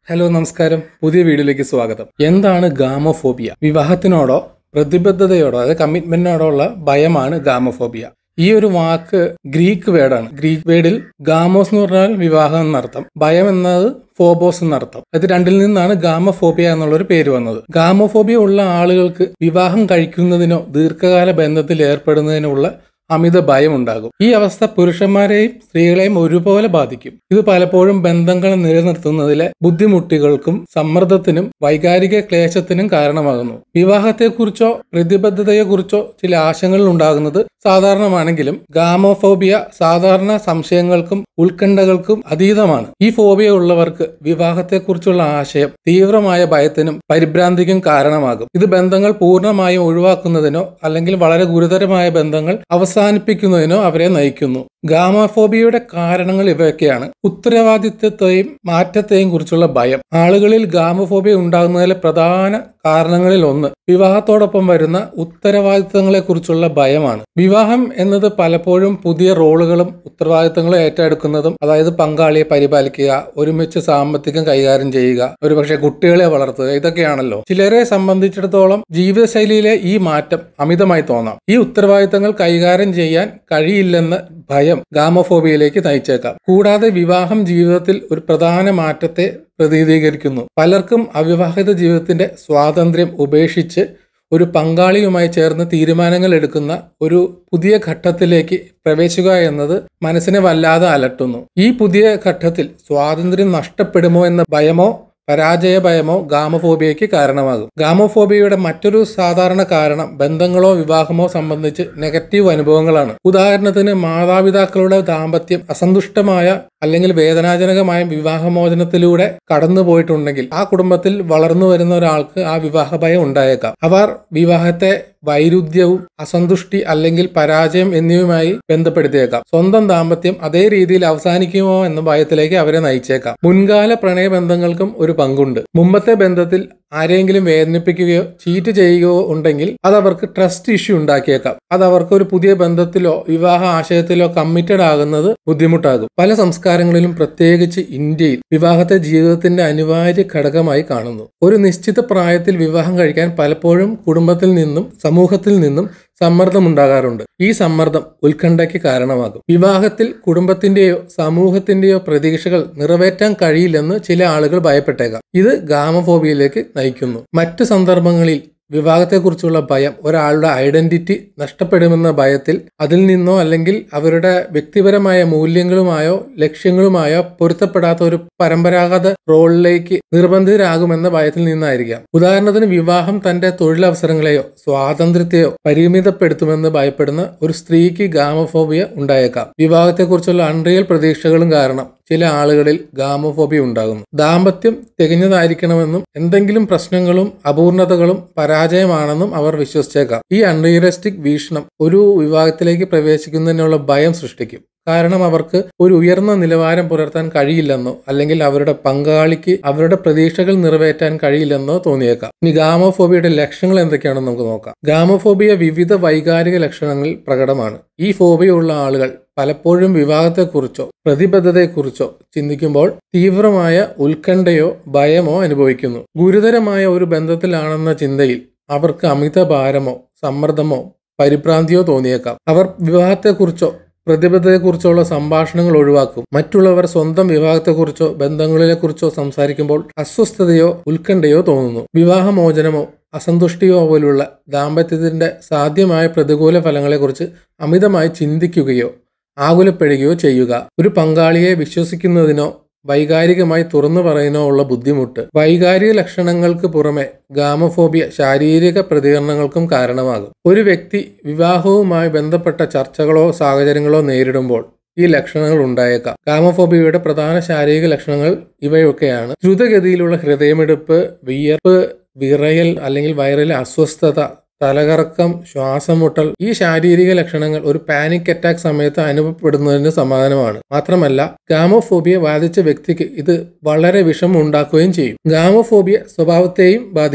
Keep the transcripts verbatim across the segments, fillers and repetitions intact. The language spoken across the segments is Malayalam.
ഹലോ നമസ്കാരം. പുതിയ വീഡിയോയിലേക്ക് സ്വാഗതം. എന്താണ് ഗാമോഫോബിയ? വിവാഹത്തിനോടോ പ്രതിബദ്ധതയോടോ അതായത് കമ്മിറ്റ്മെന്റിനോടോ ഉള്ള ഭയമാണ് ഗാമോഫോബിയ. ഈ ഒരു വാക്ക് ഗ്രീക്ക് വേർഡാണ്. ഗ്രീക്ക് വേർഡിൽ ഗാമോസ് എന്ന് പറഞ്ഞാൽ വിവാഹം എന്നർത്ഥം, ഭയം എന്നത് ഫോബോസ് എന്നർത്ഥം. ഇത് രണ്ടിൽ നിന്നാണ് ഗാമോഫോബിയ എന്നുള്ളൊരു പേര് വന്നത്. ഗാമോഫോബിയ ഉള്ള ആളുകൾക്ക് വിവാഹം കഴിക്കുന്നതിനോ ദീർഘകാല ബന്ധത്തിൽ ഏർപ്പെടുന്നതിനോ ഉള്ള അമിത ഭയം ഉണ്ടാകും. ഈ അവസ്ഥ പുരുഷന്മാരെയും സ്ത്രീകളെയും ഒരുപോലെ ബാധിക്കും. ഇത് പലപ്പോഴും ബന്ധങ്ങൾ നിലനിർത്തുന്നതിലെ ബുദ്ധിമുട്ടുകൾക്കും സമ്മർദ്ദത്തിനും വൈകാരിക ക്ലേശത്തിനും കാരണമാകുന്നു. വിവാഹത്തെക്കുറിച്ചോ പ്രതിബദ്ധതയെക്കുറിച്ചോ ചില ആശങ്കകൾ ഉണ്ടാകുന്നത് സാധാരണമാണെങ്കിലും ഗാമോഫോബിയ സാധാരണ സംശയങ്ങൾക്കും ഉത്കണ്ഠകൾക്കും അതീതമാണ്. ഈ ഫോബിയ ഉള്ളവർക്ക് വിവാഹത്തെക്കുറിച്ചുള്ള ആശയം തീവ്രമായ ഭയത്തിനും പരിഭ്രാന്തിക്കും കാരണമാകും. ഇത് ബന്ധങ്ങൾ പൂർണ്ണമായും ഒഴിവാക്കുന്നതിനോ അല്ലെങ്കിൽ വളരെ ഗുരുതരമായ ബന്ധങ്ങൾ അവസാനിപ്പിക്കുന്നതിനോ അവരെ നയിക്കുന്നു. ഗാമോഫോബിയയുടെ കാരണങ്ങൾ ഇവയൊക്കെയാണ്. ഉത്തരവാദിത്വത്തെയും മാറ്റത്തെയും കുറിച്ചുള്ള ഭയം. ആളുകളിൽ ഗാമോഫോബിയ ഉണ്ടാകുന്നതിലെ പ്രധാന കാരണങ്ങളിൽ ഒന്ന് വിവാഹത്തോടൊപ്പം വരുന്ന ഉത്തരവാദിത്തങ്ങളെ കുറിച്ചുള്ള ഭയമാണ്. വിവാഹം എന്നത് പലപ്പോഴും പുതിയ റോളുകളും ഉത്തരവാദിത്തങ്ങളും ഏറ്റെടുക്കുന്നതും, അതായത് പങ്കാളിയെ പരിപാലിക്കുക, ഒരുമിച്ച് സാമ്പത്തികം കൈകാര്യം ചെയ്യുക, ഒരുപക്ഷെ കുട്ടികളെ വളർത്തുക, ഇതൊക്കെയാണല്ലോ. ചിലരെ സംബന്ധിച്ചിടത്തോളം ജീവിതശൈലിയിലെ ഈ മാറ്റം അമിതമായി തോന്നാം. ഈ ഉത്തരവാദിത്തങ്ങൾ കൈകാര്യം ചെയ്യാൻ കഴിയില്ലെന്ന ഭയം ഗാമോഫോബിയയിലേക്ക് നയിച്ചേക്കാം. കൂടാതെ വിവാഹം ജീവിതത്തിൽ ഒരു പ്രധാന മാറ്റത്തെ പ്രതിനിധീകരിക്കുന്നു. പലർക്കും അവിവാഹിത ജീവിതത്തിന്റെ സ്വാതന്ത്ര്യം ഉപേക്ഷിച്ച് ഒരു പങ്കാളിയുമായി ചേർന്ന് തീരുമാനങ്ങൾ എടുക്കുന്ന ഒരു പുതിയ ഘട്ടത്തിലേക്ക് പ്രവേശിക്കുക എന്നത് മനസ്സിനെ വല്ലാതെ അലട്ടുന്നു. ഈ പുതിയ ഘട്ടത്തിൽ സ്വാതന്ത്ര്യം നഷ്ടപ്പെടുമോ എന്ന ഭയമോ പരാജയ ഭയമോ ഗാമോഫോബിയയ്ക്ക് കാരണമാകും. ഗാമോഫോബിയയുടെ മറ്റൊരു സാധാരണ കാരണം ബന്ധങ്ങളോ വിവാഹമോ സംബന്ധിച്ച് നെഗറ്റീവ് അനുഭവങ്ങളാണ്. ഉദാഹരണത്തിന് മാതാപിതാക്കളുടെ ദാമ്പത്യം അസന്തുഷ്ടമായ അല്ലെങ്കിൽ വേദനാജനകമായ വിവാഹമോചനത്തിലൂടെ കടന്നുപോയിട്ടുണ്ടെങ്കിൽ ആ കുടുംബത്തിൽ വളർന്നു വരുന്ന ഒരാൾക്ക് ആ വിവാഹ ഭയം ഉണ്ടായേക്കാം. അവർ വിവാഹത്തെ വൈരുദ്ധ്യവും അസന്തുഷ്ടി അല്ലെങ്കിൽ പരാജയം എന്നിവയുമായി ബന്ധപ്പെടുത്തിയേക്കാം. സ്വന്തം ദാമ്പത്യം അതേ രീതിയിൽ അവസാനിക്കുമോ എന്ന ഭയത്തിലേക്ക് അവരെ നയിച്ചേക്കാം. മുൻകാല പ്രണയബന്ധങ്ങൾക്കും ഒരു പങ്കുണ്ട്. മുമ്പത്തെ ബന്ധത്തിൽ ആരെങ്കിലും വേദനിപ്പിക്കുകയോ ചീറ്റ് ചെയ്യുകയോ ഉണ്ടെങ്കിൽ അത് അവർക്ക് ട്രസ്റ്റ് ഇഷ്യൂ ഉണ്ടാക്കിയേക്കാം. അത് അവർക്ക് ഒരു പുതിയ ബന്ധത്തിലോ വിവാഹ ആശയത്തിലോ കമ്മിറ്റഡ് ആകുന്നത് ബുദ്ധിമുട്ടാകും. പല സംസ്കാരങ്ങളിലും പ്രത്യേകിച്ച് ഇന്ത്യയിൽ വിവാഹത്തെ ജീവിതത്തിന്റെ അനിവാര്യ ഘടകമായി കാണുന്നു. ഒരു നിശ്ചിത പ്രായത്തിൽ വിവാഹം കഴിക്കാൻ പലപ്പോഴും കുടുംബത്തിൽ നിന്നും സമൂഹത്തിൽ നിന്നും സമ്മർദ്ദമുണ്ടാകാറുണ്ട്. ഈ സമ്മർദ്ദം ഉത്കണ്ഠയ്ക്ക് കാരണമാകും. വിവാഹത്തിൽ കുടുംബത്തിന്റെയോ സമൂഹത്തിന്റെയോ പ്രതീക്ഷകൾ നിറവേറ്റാൻ കഴിയില്ലെന്ന് ചില ആളുകൾ ഭയപ്പെട്ടേക്കാം. ഇത് ഗാമോഫോബിയയിലേക്ക് നയിക്കുന്നു. മറ്റു സന്ദർഭങ്ങളിൽ വിവാഹത്തെക്കുറിച്ചുള്ള ഭയം ഒരാളുടെ ഐഡന്റിറ്റി നഷ്ടപ്പെടുമെന്ന ഭയത്തിൽ അതിൽ നിന്നോ അല്ലെങ്കിൽ അവരുടെ വ്യക്തിപരമായ മൂല്യങ്ങളുമായോ ലക്ഷ്യങ്ങളുമായോ പൊരുത്തപ്പെടാത്ത ഒരു പരമ്പരാഗത റോളിലേക്ക് നിർബന്ധിതരാകുമെന്ന ഭയത്തിൽ നിന്നായിരിക്കാം. ഉദാഹരണത്തിന് വിവാഹം തന്റെ തൊഴിലവസരങ്ങളെയോ സ്വാതന്ത്ര്യത്തെയോ പരിമിതപ്പെടുത്തുമെന്ന് ഭയപ്പെടുന്ന ഒരു സ്ത്രീക്ക് ഗാമോഫോബിയ ഉണ്ടായേക്കാം. വിവാഹത്തെക്കുറിച്ചുള്ള അൺറിയൽ പ്രതീക്ഷകളും കാരണം ചില ആളുകളിൽ ഗാമോഫോബിയ ഉണ്ടാകുന്നു. ദാമ്പത്യം തികഞ്ഞതായിരിക്കണമെന്നും എന്തെങ്കിലും പ്രശ്നങ്ങളും അപൂർണതകളും പരാജയമാണെന്നും അവർ വിശ്വസിച്ചേക്കാം. ഈ അൺറിയലിസ്റ്റിക് വീക്ഷണം ഒരു വിവാഹത്തിലേക്ക് പ്രവേശിക്കുന്നതിനുള്ള ഭയം സൃഷ്ടിക്കും. കാരണം അവർക്ക് ഒരു ഉയർന്ന നിലവാരം പുലർത്താൻ കഴിയില്ലെന്നോ അല്ലെങ്കിൽ അവരുടെ പങ്കാളിക്ക് അവരുടെ പ്രതീക്ഷകൾ നിറവേറ്റാൻ കഴിയില്ലെന്നോ തോന്നിയേക്കാം. ഇനി ഗാമോഫോബിയയുടെ ലക്ഷണങ്ങൾ എന്തൊക്കെയാണെന്ന് നമുക്ക് നോക്കാം. ഗാമോഫോബിയ വിവിധ വൈകാരിക ലക്ഷണങ്ങളിൽ പ്രകടമാണ്. ഈ ഫോബിയ ഉള്ള ആളുകൾ പലപ്പോഴും വിവാഹത്തെക്കുറിച്ചോ പ്രതിബദ്ധതയെക്കുറിച്ചോ ചിന്തിക്കുമ്പോൾ തീവ്രമായ ഉത്കണ്ഠയോ ഭയമോ അനുഭവിക്കുന്നു. ഗുരുതരമായ ഒരു ബന്ധത്തിലാണെന്ന ചിന്തയിൽ അവർക്ക് അമിത ഭാരമോ സമ്മർദ്ദമോ പരിഭ്രാന്തിയോ തോന്നിയേക്കാം. അവർ വിവാഹത്തെക്കുറിച്ചോ പ്രതിബദ്ധതയെക്കുറിച്ചുള്ള സംഭാഷണങ്ങൾ ഒഴിവാക്കും. മറ്റുള്ളവർ സ്വന്തം വിവാഹത്തെക്കുറിച്ചോ ബന്ധങ്ങളിലെക്കുറിച്ചോ സംസാരിക്കുമ്പോൾ അസ്വസ്ഥതയോ ഉത്കണ്ഠയോ തോന്നുന്നു. വിവാഹമോചനമോ അസന്തുഷ്ടിയോ പോലുള്ള ദാമ്പത്യത്തിന്റെ സാധ്യമായ പ്രതികൂല ഫലങ്ങളെക്കുറിച്ച് അമിതമായി ചിന്തിക്കുകയോ ആകുലപ്പെടുകയോ ചെയ്യുക. ഒരു പങ്കാളിയെ വിശ്വസിക്കുന്നതിനോ വൈകാരികമായി തുറന്നു പറയുന്നോ ഉള്ള ബുദ്ധിമുട്ട്. വൈകാരിക ലക്ഷണങ്ങൾക്ക് പുറമെ ഗാമോഫോബിയ ശാരീരിക പ്രതികരണങ്ങൾക്കും കാരണമാകും. ഒരു വ്യക്തി വിവാഹവുമായി ബന്ധപ്പെട്ട ചർച്ചകളോ സാഹചര്യങ്ങളോ നേരിടുമ്പോൾ ഈ ലക്ഷണങ്ങൾ ഉണ്ടായേക്കാം. ഗാമോഫോബിയയുടെ പ്രധാന ശാരീരിക ലക്ഷണങ്ങൾ ഇവയൊക്കെയാണ്. ദ്രുതഗതിയിലുള്ള ഹൃദയമിടിപ്പ്, വിയർപ്പ്, വിറയൽ അല്ലെങ്കിൽ വയറിലെ അസ്വസ്ഥത, തലകറക്കം, ശ്വാസം മുട്ടൽ. ഈ ശാരീരിക ലക്ഷണങ്ങൾ ഒരു പാനിക് അറ്റാക്ക് സമയത്ത് അനുഭവപ്പെടുന്നതിന് സമാധാനമാണ്. മാത്രമല്ല ഗാമോഫോബിയ ബാധിച്ച വ്യക്തിക്ക് ഇത് വളരെ വിഷമം ഉണ്ടാക്കുകയും ചെയ്യും. ഗാമോഫോബിയ സ്വഭാവത്തെയും ബാധിക്കുന്നു.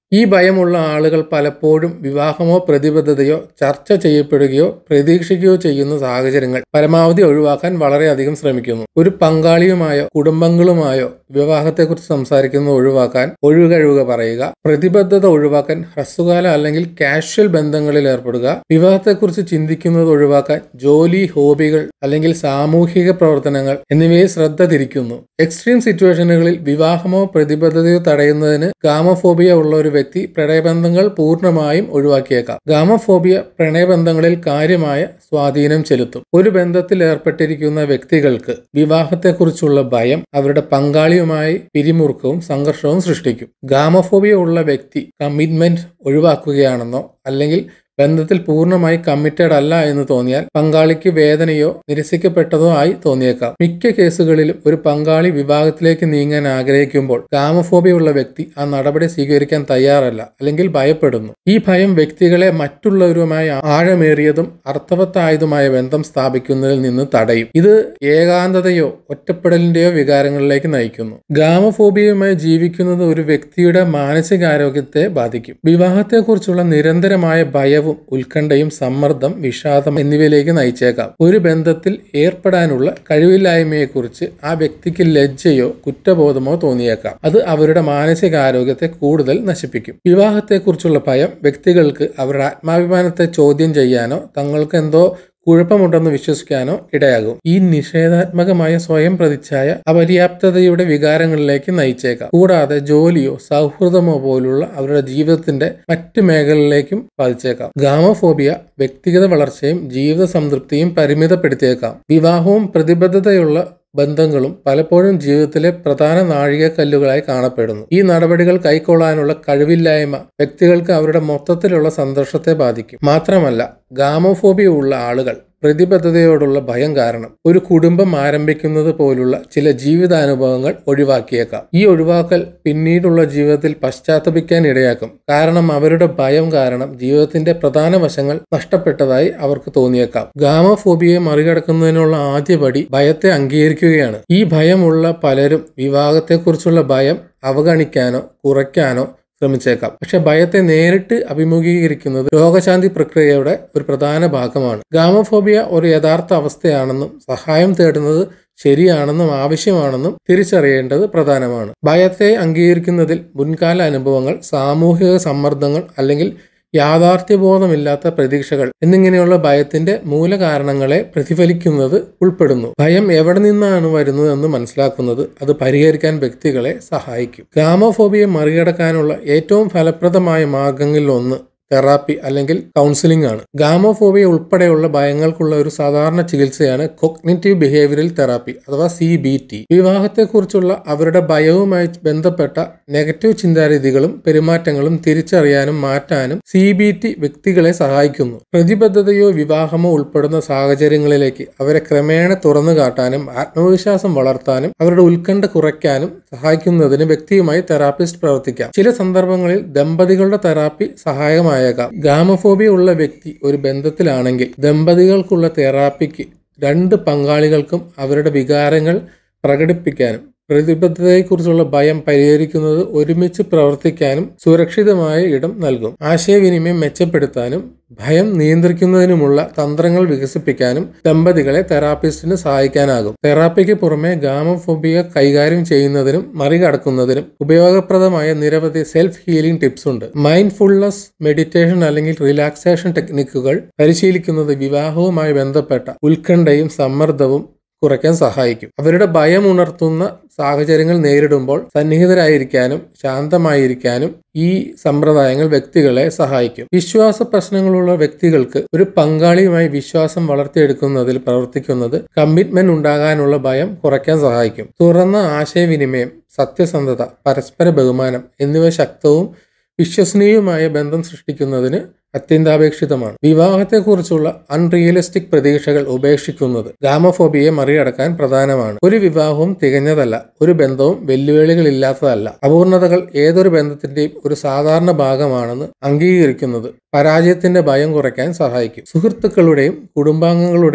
ഈ ഭയമുള്ള ആളുകൾ പലപ്പോഴും വിവാഹമോ പ്രതിബദ്ധതയോ ചർച്ച ചെയ്യപ്പെടുകയോ പ്രതീക്ഷിക്കുകയോ ചെയ്യുന്ന സാഹചര്യങ്ങൾ പരമാവധി ഒഴിവാക്കാൻ വളരെയധികം ശ്രമിക്കുന്നു. ഒരു പങ്കാളിയുമായോ കുടുംബങ്ങളുമായോ വിവാഹത്തെക്കുറിച്ച് സംസാരിക്കുന്നത് ഒഴിവാക്കാൻ ഒഴികഴിവുക പറയുക. പ്രതിബദ്ധത ഒഴിവാക്കാൻ ഹ്രസ്വകാല അല്ലെങ്കിൽ കാഷ്വൽ ബന്ധങ്ങളിൽ ഏർപ്പെടുക. വിവാഹത്തെക്കുറിച്ച് ചിന്തിക്കുന്നത് ഒഴിവാക്കാൻ ജോലി, ഹോബികൾ അല്ലെങ്കിൽ സാമൂഹിക പ്രവർത്തനങ്ങൾ എന്നിവയെ ശ്രദ്ധ തിരിക്കുന്നു. എക്സ്ട്രീം സിറ്റുവേഷനുകളിൽ വിവാഹമോ പ്രതിബദ്ധതയോ തടയുന്നതിന് ഗാമഫോബിയ ഉള്ള ഒരു വ്യക്തി പ്രണയബന്ധങ്ങൾ പൂർണ്ണമായും ഒഴിവാക്കിയേക്കാം. ഗാമഫോബിയ പ്രണയബന്ധങ്ങളിൽ കാര്യമായ സ്വാധീനം ചെലുത്തും. ഒരു ബന്ധത്തിൽ ഏർപ്പെട്ടിരിക്കുന്ന വ്യക്തികൾക്ക് വിവാഹത്തെക്കുറിച്ചുള്ള ഭയം അവരുടെ പങ്കാളിയുമായി പിരിമുറുക്കവും സംഘർഷവും സൃഷ്ടിക്കും. ഗാമഫോബിയ ഉള്ള വ്യക്തി കമ്മിറ്റ്മെന്റ് ഒഴിവാക്കുകയാണെന്നോ അല്ലെങ്കിൽ ബന്ധത്തിൽ പൂർണ്ണമായി കമ്മിറ്റഡ് അല്ല എന്ന് തോന്നിയാൽ പങ്കാളിക്ക് വേദനയോ നിരസിക്കപ്പെട്ടതോ ആയി തോന്നിയേക്കാം. മിക്ക കേസുകളിലും ഒരു പങ്കാളി വിവാഹത്തിലേക്ക് നീങ്ങാൻ ആഗ്രഹിക്കുമ്പോൾ ഗാമഫോബിയ ഉള്ള വ്യക്തി ആ നടപടി സ്വീകരിക്കാൻ തയ്യാറല്ല അല്ലെങ്കിൽ ഭയപ്പെടുന്നു. ഈ ഭയം വ്യക്തികളെ മറ്റുള്ളവരുമായി ആഴമേറിയതും അർത്ഥവത്തായതുമായ ബന്ധം സ്ഥാപിക്കുന്നതിൽ നിന്ന് തടയും. ഇത് ഏകാന്തതയോ ഒറ്റപ്പെടലിന്റെയോ വികാരങ്ങളിലേക്ക് നയിക്കുന്നു. ഗാമഫോബിയയുമായി ജീവിക്കുന്നത് ഒരു വ്യക്തിയുടെ മാനസികാരോഗ്യത്തെ ബാധിക്കും. വിവാഹത്തെക്കുറിച്ചുള്ള നിരന്തരമായ ഭയവും ഉത്കണ്ഠയും സമ്മർദ്ദം, വിഷാദം എന്നിവയിലേക്ക് നയിച്ചേക്കാം. ഒരു ബന്ധത്തിൽ ഏർപ്പെടാനുള്ള കഴിവില്ലായ്മയെക്കുറിച്ച് ആ വ്യക്തിക്ക് ലജ്ജയോ കുറ്റബോധമോ തോന്നിയേക്കാം. അത് അവരുടെ മാനസികാരോഗ്യത്തെ കൂടുതൽ നശിപ്പിക്കും. വിവാഹത്തെക്കുറിച്ചുള്ള ഭയം വ്യക്തികൾക്ക് അവരുടെ ആത്മാഭിമാനത്തെ ചോദ്യം ചെയ്യാനോ തങ്ങൾക്ക് എന്തോ കുഴപ്പമുണ്ടെന്ന് വിശ്വസിക്കാനോ ഇടയാകും. ഈ നിഷേധാത്മകമായ സ്വയം പ്രതിച്ഛായ അപര്യാപ്തതയുടെ വികാരങ്ങളിലേക്ക് നയിച്ചേക്കാം. കൂടാതെ ജോലിയോ സൗഹൃദമോ പോലുള്ള അവരുടെ ജീവിതത്തിന്റെ മറ്റ് മേഖലകളിലേക്കും ബാധിച്ചേക്കാം. ഗാമഫോബിയ വ്യക്തിഗത വളർച്ചയും ജീവിത സംതൃപ്തിയും പരിമിതപ്പെടുത്തിയേക്കാം. വിവാഹവും പ്രതിബദ്ധതയുള്ള ബന്ധങ്ങളും പലപ്പോഴും ജീവിതത്തിലെ പ്രധാന നാഴികക്കല്ലുകളായി കാണപ്പെടുന്നു. ഈ നടപടികൾ കൈക്കൊള്ളാനുള്ള കഴിവില്ലായ്മ വ്യക്തികൾക്ക് അവരുടെ മൊത്തത്തിലുള്ള സന്തോഷത്തെ ബാധിക്കും. മാത്രമല്ല, ഗാമോഫോബിയ ഉള്ള ആളുകൾ പ്രതിബദ്ധതയോടുള്ള ഭയം കാരണം ഒരു കുടുംബം ആരംഭിക്കുന്നത് പോലുള്ള ചില ജീവിതാനുഭവങ്ങൾ ഒഴിവാക്കിയേക്കാം. ഈ ഒഴിവാക്കൽ പിന്നീടുള്ള ജീവിതത്തിൽ പശ്ചാത്തപിക്കാൻ ഇടയാക്കും. കാരണം അവരുടെ ഭയം കാരണം ജീവിതത്തിന്റെ പ്രധാന വശങ്ങൾ നഷ്ടപ്പെട്ടതായി അവർക്ക് തോന്നിയേക്കാം. ഗാമോഫോബിയയെ മറികടക്കുന്നതിനുള്ള ആദ്യപടി ഭയത്തെ അംഗീകരിക്കുകയാണ്. ഈ ഭയമുള്ള പലരും വിവാഹത്തെക്കുറിച്ചുള്ള ഭയം അവഗണിക്കാനോ കുറയ്ക്കാനോ ശ്രമിച്ചേക്കാം. പക്ഷെ ഭയത്തെ നേരിട്ട് അഭിമുഖീകരിക്കുന്നത് രോഗശാന്തി പ്രക്രിയയുടെ ഒരു പ്രധാന ഭാഗമാണ്. ഗാമോഫോബിയ ഒരു യഥാർത്ഥ അവസ്ഥയാണെന്നും സഹായം തേടുന്നത് ശരിയാണെന്നും ആവശ്യമാണെന്നും തിരിച്ചറിയേണ്ടത് പ്രധാനമാണ്. ഭയത്തെ അംഗീകരിക്കുന്നതിൽ മുൻകാല അനുഭവങ്ങൾ, സാമൂഹിക സമ്മർദ്ദങ്ങൾ അല്ലെങ്കിൽ യാഥാർത്ഥ്യബോധമില്ലാത്ത പ്രതീക്ഷകൾ എന്നിങ്ങനെയുള്ള ഭയത്തിന്റെ മൂലകാരണങ്ങളെ പ്രതിഫലിക്കുന്നത് ഉൾപ്പെടുന്നു. ഭയം എവിടെ നിന്നാണ് വരുന്നതെന്ന് മനസ്സിലാക്കുന്നത് അത് പരിഹരിക്കാൻ വ്യക്തികളെ സഹായിക്കും. ഗാമോഫോബിയെ മറികടക്കാനുള്ള ഏറ്റവും ഫലപ്രദമായ മാർഗങ്ങളിൽ ഒന്ന് തെറാപ്പി അല്ലെങ്കിൽ കൗൺസിലിംഗ് ആണ്. ഗാമോഫോബിയ ഉൾപ്പെടെയുള്ള ഭയങ്ങൾക്കുള്ള ഒരു സാധാരണ ചികിത്സയാണ് കോഗ്നിറ്റീവ് ബിഹേവിയറൽ തെറാപ്പി അഥവാ സി ബി ടി. വിവാഹത്തെക്കുറിച്ചുള്ള അവരുടെ ഭയവുമായി ബന്ധപ്പെട്ട നെഗറ്റീവ് ചിന്താരീതികളും പെരുമാറ്റങ്ങളും തിരിച്ചറിയാനും മാറ്റാനും സി ബി ടി വ്യക്തികളെ സഹായിക്കുന്നു. പ്രതിബദ്ധതയോ വിവാഹമോ ഉൾപ്പെടുന്ന സാഹചര്യങ്ങളിലേക്ക് അവരെ ക്രമേണ തുറന്നു കാട്ടാനും ആത്മവിശ്വാസം വളർത്താനും അവരുടെ ഉത്കണ്ഠ കുറയ്ക്കാനും സഹായിക്കുന്നതിന് വ്യക്തിയുമായി തെറാപ്പിസ്റ്റ് പ്രവർത്തിക്കാം. ചില സന്ദർഭങ്ങളിൽ ദമ്പതികളുടെ തെറാപ്പി സഹായമായി ഗാമോഫോബിയ ഉള്ള വ്യക്തി ഒരു ബന്ധത്തിലാണെങ്കിൽ ദമ്പതികൾക്കുള്ള തെറാപ്പിക്ക് രണ്ട് പങ്കാളികൾക്കും അവരുടെ വികാരങ്ങൾ പ്രകടിപ്പിക്കാനും പ്രതിബദ്ധതയെക്കുറിച്ചുള്ള ഭയം പരിഹരിക്കുന്നത് ഒരുമിച്ച് പ്രവർത്തിക്കാനും സുരക്ഷിതമായ ഇടം നൽകും. ആശയവിനിമയം മെച്ചപ്പെടുത്താനും ഭയം നിയന്ത്രിക്കുന്നതിനുമുള്ള തന്ത്രങ്ങൾ വികസിപ്പിക്കാനും ദമ്പതികളെ തെറാപ്പിസ്റ്റിന് സഹായിക്കാനാകും. തെറാപ്പിക്ക് പുറമെ ഗാമോഫോബിയ കൈകാര്യം ചെയ്യുന്നതിനും മറികടക്കുന്നതിനും ഉപയോഗപ്രദമായ നിരവധി സെൽഫ് ഹീലിംഗ് ടിപ്സ് ഉണ്ട്. മൈൻഡ്ഫുൾനെസ്, മെഡിറ്റേഷൻ അല്ലെങ്കിൽ റിലാക്സേഷൻ ടെക്നിക്കുകൾ പരിശീലിക്കുന്നത് വിവാഹവുമായി ബന്ധപ്പെട്ട ഉത്കണ്ഠയും സമ്മർദ്ദവും കുറയ്ക്കാൻ സഹായിക്കും. അവരുടെ ഭയം ഉണർത്തുന്ന സാഹചര്യങ്ങൾ നേരിടുമ്പോൾ സന്നിഹിതരായിരിക്കാനും ശാന്തമായിരിക്കാനും ഈ സമ്പ്രദായങ്ങൾ വ്യക്തികളെ സഹായിക്കും. വിശ്വാസ പ്രശ്നങ്ങളുള്ള വ്യക്തികൾക്ക് ഒരു പങ്കാളിയുമായി വിശ്വാസം വളർത്തിയെടുക്കുന്നതിൽ പ്രവർത്തിക്കുന്നത് കമ്മിറ്റ്മെന്റ് ഉണ്ടാകാനുള്ള ഭയം കുറയ്ക്കാൻ സഹായിക്കും. തുറന്ന ആശയവിനിമയം, സത്യസന്ധത, പരസ്പര ബഹുമാനം എന്നിവ ശക്തവും വിശ്വസനീയവുമായ ബന്ധം സൃഷ്ടിക്കുന്നതിന് അത്യന്താപേക്ഷിതമാണ്. വിവാഹത്തെക്കുറിച്ചുള്ള അൺറിയലിസ്റ്റിക് പ്രതീക്ഷകൾ ഉപേക്ഷിക്കുന്നത് ഗാമോഫോബിയെ മറികടക്കാൻ പ്രധാനമാണ്. ഒരു വിവാഹവും തികഞ്ഞതല്ല, ഒരു ബന്ധവും വെല്ലുവിളികളില്ലാത്തതല്ല. അപൂർണതകൾ ഏതൊരു ബന്ധത്തിന്റെയും ഒരു സാധാരണ ഭാഗമാണെന്ന് അംഗീകരിക്കുന്നത് പരാജയത്തിന്റെ ഭയം കുറയ്ക്കാൻ സഹായിക്കും. സുഹൃത്തുക്കളുടെയും കുടുംബാംഗങ്ങളുടെയും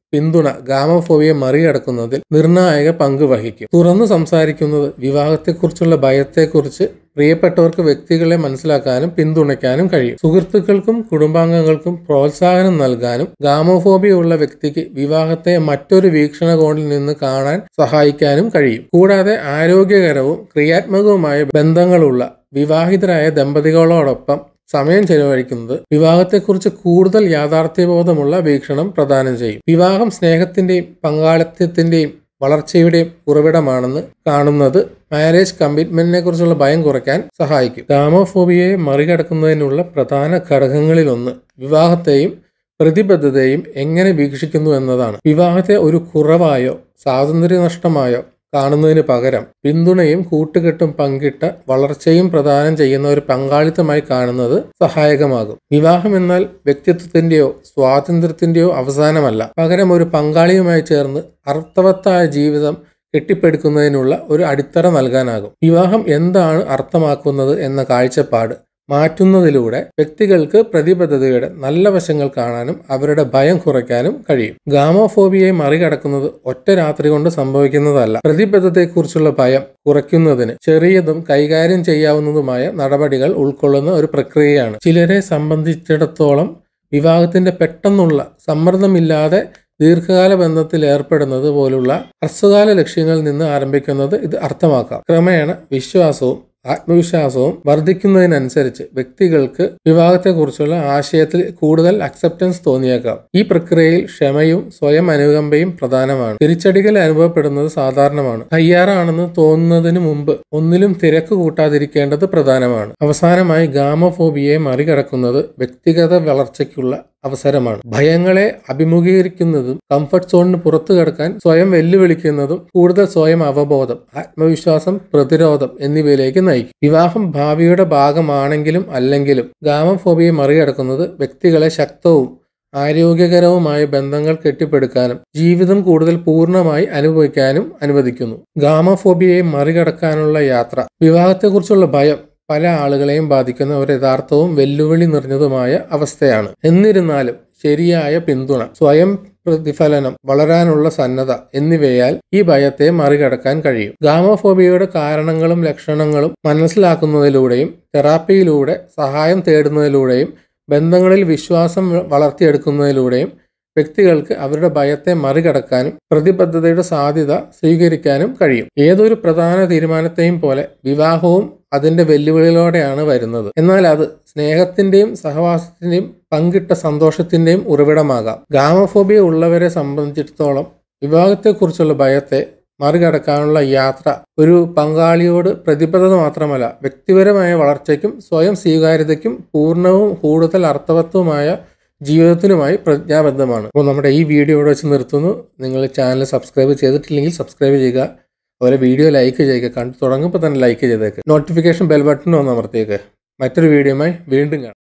പിന്തുണ ഗാമോഫോബിയെ മറികടക്കുന്നതിൽ നിർണായക പങ്ക് വഹിക്കും. തുറന്നു സംസാരിക്കുന്നത് വിവാഹത്തെക്കുറിച്ചുള്ള ഭയത്തെക്കുറിച്ച് പ്രിയപ്പെട്ടവർക്ക് വ്യക്തികളെ മനസ്സിലാക്കാനും പിന്തുണയ്ക്കാനും കഴിയും. സുഹൃത്തുക്കൾക്കും കുടുംബാംഗങ്ങൾക്കും പ്രോത്സാഹനം നൽകാനും ഗാമോഫോബിയ ഉള്ള വ്യക്തിക്ക് വിവാഹത്തെ മറ്റൊരു വീക്ഷണകോണിൽ നിന്ന് കാണാൻ സഹായിക്കാനും കഴിയും. കൂടാതെ ആരോഗ്യകരവും ക്രിയാത്മകവുമായ ബന്ധങ്ങളുള്ള വിവാഹിതരായ ദമ്പതികളോടൊപ്പം സമയം ചെലവഴിക്കുന്നത് വിവാഹത്തെക്കുറിച്ച് കൂടുതൽ യാഥാർത്ഥ്യബോധമുള്ള വീക്ഷണം പ്രദാനം ചെയ്യും. വിവാഹം സ്നേഹത്തിന്റെയും പങ്കാളിത്തത്തിന്റെയും വളർച്ചയുടെയും ഉറവിടമാണെന്ന് കാണുന്നത് മാരേജ് കമ്മിറ്റ്മെന്റിനെ കുറിച്ചുള്ള ഭയം കുറയ്ക്കാൻ സഹായിക്കും. ഗാമോഫോബിയയെ മറികടക്കുന്നതിനുള്ള പ്രധാന ഘടകങ്ങളിലൊന്ന് വിവാഹത്തെയും പ്രതിബദ്ധതയും എങ്ങനെ വീക്ഷിക്കുന്നു എന്നതാണ്. വിവാഹത്തെ ഒരു കുറവായോ സ്വാതന്ത്ര്യ നഷ്ടമായോ കാണുന്നതിന് പകരം പിന്തുണയും കൂട്ടുകെട്ടും പങ്കിട്ട വളർച്ചയും പ്രദാനം ചെയ്യുന്ന ഒരു പങ്കാളിത്തമായി കാണുന്നത് സഹായകമാകും. വിവാഹം എന്നാൽ വ്യക്തിത്വത്തിന്റെയോ സ്വാതന്ത്ര്യത്തിന്റെയോ അവസാനമല്ല, പകരം ഒരു പങ്കാളിയുമായി ചേർന്ന് അർത്ഥവത്തായ ജീവിതം കെട്ടിപ്പടുക്കുന്നതിനുള്ള ഒരു അടിത്തറ നൽകാനാകും. വിവാഹം എന്താണ് അർത്ഥമാക്കുന്നത് എന്ന കാഴ്ചപ്പാട് മാറ്റുന്നതിലൂടെ വ്യക്തികൾക്ക് പ്രതിബദ്ധതയുടെ നല്ല വശങ്ങൾ കാണാനും അവരുടെ ഭയം കുറയ്ക്കാനും കഴിയും. ഗാമോഫോബിയയെ മറികടക്കുന്നത് ഒറ്റ രാത്രി കൊണ്ട് സംഭവിക്കുന്നതല്ല. പ്രതിബദ്ധതയെക്കുറിച്ചുള്ള ഭയം കുറയ്ക്കുന്നതിന് ചെറിയതും കൈകാര്യം ചെയ്യാവുന്നതുമായ നടപടികൾ ഉൾക്കൊള്ളുന്ന ഒരു പ്രക്രിയയാണ്. ചിലരെ സംബന്ധിച്ചിടത്തോളം വിവാഹത്തിന്റെ പെട്ടെന്നുള്ള സമ്മർദ്ദമില്ലാതെ ദീർഘകാല ബന്ധത്തിൽ ഏർപ്പെടുന്നത് പോലുള്ള ഹ്രസ്വകാല ലക്ഷ്യങ്ങളിൽ നിന്ന് ആരംഭിക്കുന്നത് ഇത് അർത്ഥമാക്കാം. ക്രമേണ വിശ്വാസവും ആത്മവിശ്വാസവും വർദ്ധിക്കുന്നതിനനുസരിച്ച് വ്യക്തികൾക്ക് വിവാഹത്തെക്കുറിച്ചുള്ള ആശയത്തിൽ കൂടുതൽ അക്സെപ്റ്റൻസ് തോന്നിയേക്കാം. ഈ പ്രക്രിയയിൽ ക്ഷമയും സ്വയം അനുകമ്പയും പ്രധാനമാണ്. തിരിച്ചടികൾ അനുഭവപ്പെടുന്നത് സാധാരണമാണ്. തയ്യാറാണെന്ന് തോന്നുന്നതിന് മുമ്പ് ഒന്നിലും തിരക്ക് കൂട്ടാതിരിക്കേണ്ടത് പ്രധാനമാണ്. അവസാനമായി ഗാമോഫോബിയയെ മറികടക്കുന്നത് വ്യക്തിഗത വളർച്ചയ്ക്കുള്ള അവസരമാണ്. ഭയങ്ങളെ അഭിമുഖീകരിക്കുന്നതും കംഫർട്ട് സോണിന് പുറത്തു കടക്കാൻ സ്വയം വെല്ലുവിളിക്കുന്നതും കൂടുതൽ സ്വയം അവബോധം, ആത്മവിശ്വാസം, പ്രതിരോധം എന്നിവയിലേക്ക് നയിക്കും. വിവാഹം ഭാവിയുടെ ഭാഗമാണെങ്കിലും അല്ലെങ്കിലും ഗാമോഫോബിയയെ മറികടക്കുന്നത് വ്യക്തികളെ ശക്തവും ആരോഗ്യകരവുമായ ബന്ധങ്ങൾ കെട്ടിപ്പടുക്കാനും ജീവിതം കൂടുതൽ പൂർണ്ണമായി അനുഭവിക്കാനും അനുവദിക്കുന്നു. ഗാമോഫോബിയയെ മറികടക്കാനുള്ള യാത്ര. വിവാഹത്തെക്കുറിച്ചുള്ള ഭയം പല ആളുകളെയും ബാധിക്കുന്ന ഒരു യഥാർത്ഥവും വെല്ലുവിളി നിറഞ്ഞതുമായ അവസ്ഥയാണ്. എന്നിരുന്നാലും ശരിയായ പിന്തുണ, സ്വയം പ്രതിഫലനം, വളരാനുള്ള സന്നദ്ധ എന്നിവയാൽ ഈ ഭയത്തെ മറികടക്കാൻ കഴിയും. ഗാമോഫോബിയയുടെ കാരണങ്ങളും ലക്ഷണങ്ങളും മനസ്സിലാക്കുന്നതിലൂടെയും തെറാപ്പിയിലൂടെ സഹായം തേടുന്നതിലൂടെയും ബന്ധങ്ങളിൽ വിശ്വാസം വളർത്തിയെടുക്കുന്നതിലൂടെയും വ്യക്തികൾക്ക് അവരുടെ ഭയത്തെ മറികടക്കാനും പ്രതിബദ്ധതയുടെ സാധ്യത സ്വീകരിക്കാനും കഴിയും. ഏതൊരു പ്രധാന തീരുമാനത്തെയും പോലെ വിവാഹവും അതിന്റെ വെല്ലുവിളികളോടെയാണ് വരുന്നത്. എന്നാൽ അത് സ്നേഹത്തിന്റെയും സഹവാസത്തിന്റെയും പങ്കിട്ട സന്തോഷത്തിന്റെയും ഉറവിടമാകാം. ഗാമോഫോബിയ ഉള്ളവരെ സംബന്ധിച്ചിടത്തോളം വിവാഹത്തെക്കുറിച്ചുള്ള ഭയത്തെ മറികടക്കാനുള്ള യാത്ര ഒരു പങ്കാളിയോട് പ്രതിബദ്ധത മാത്രമല്ല, വ്യക്തിപരമായ വളർച്ചയ്ക്കും സ്വയം സ്വീകാര്യതയ്ക്കും പൂർണ്ണവും കൂടുതൽ അർത്ഥവത്വമായ ജീവിതത്തിനുമായി പ്രതിജ്ഞാബദ്ധമാണ്. അപ്പോൾ നമ്മുടെ ഈ വീഡിയോ ഇവിടെ വെച്ച് നിർത്തുന്നു. നിങ്ങൾ ചാനൽ സബ്സ്ക്രൈബ് ചെയ്തിട്ടില്ലെങ്കിൽ സബ്സ്ക്രൈബ് ചെയ്യുക, അതുപോലെ വീഡിയോ ലൈക്ക് ചെയ്യുക, കണ്ടു തുടങ്ങുമ്പോൾ തന്നെ ലൈക്ക് ചെയ്തേക്ക്, നോട്ടിഫിക്കേഷൻ ബെൽ ബട്ടൺ ഒന്ന് അമർത്തിയേക്ക്. മറ്റൊരു വീഡിയോയുമായി വീണ്ടും കാണാം.